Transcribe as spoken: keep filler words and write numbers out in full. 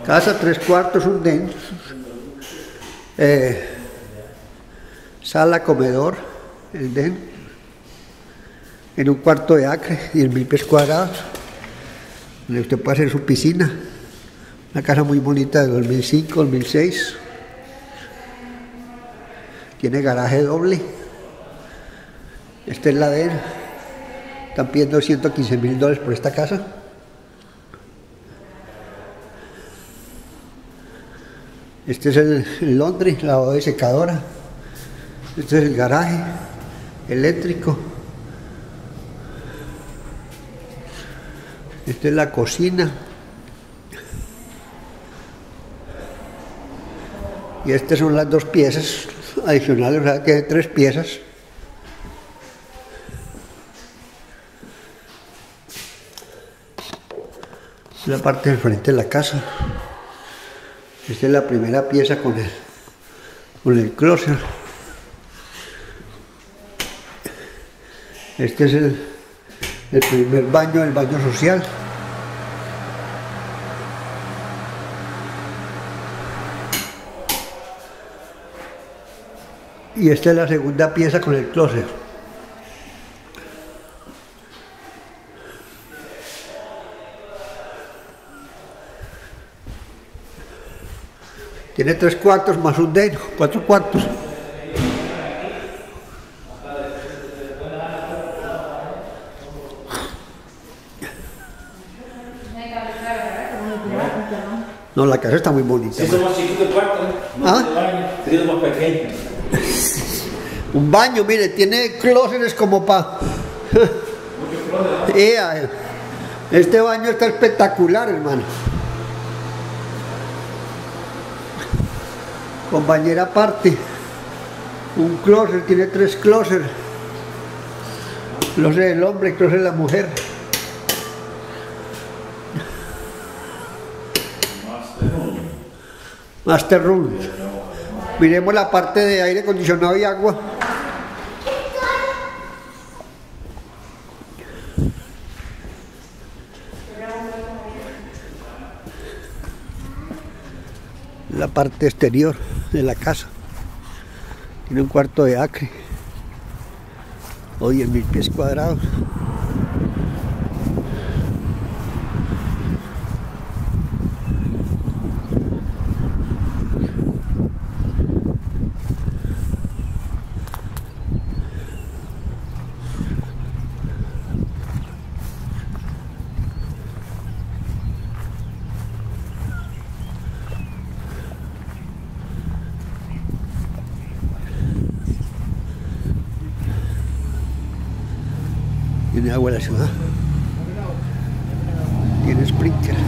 Casa, tres cuartos, un den. Eh, sala, comedor, el den. En un cuarto de acre, diez mil pies cuadrados, donde usted puede hacer su piscina. Una casa muy bonita de dos mil cinco, dos mil seis. Tiene garaje doble. Esta es la de él. Están pidiendo ciento quince mil dólares por esta casa. Este es el, el laundry, lavado de secadora. Este es el garaje eléctrico. Esta es la cocina. Y estas son las dos piezas adicionales, o sea que hay tres piezas. La parte del frente de la casa. Esta es la primera pieza con el, con el closet. Este es el, el primer baño, el baño social. Y esta es la segunda pieza con el closet. Tiene tres cuartos más un den, cuatro cuartos. No, la casa está muy bonita. Sí, son más chiquitos el cuarto, ¿no? ¿Ah? Es más pequeño. Un baño, mire, tiene closets como para... Este baño está espectacular, hermano. Con bañera aparte. Un closet, tiene tres closets. Closet del hombre, closet de la mujer. Master room. Miremos la parte de aire acondicionado y agua. La parte exterior de la casa. Tiene un cuarto de acre o diez mil pies cuadrados. Tiene agua en la ciudad. Tiene sprinkler.